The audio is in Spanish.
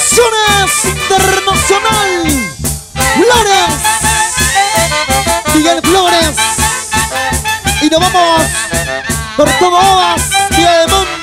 Producciones Internacional. Flores. Miguel Flores. Y nos vamos por todo Oas, Diamante.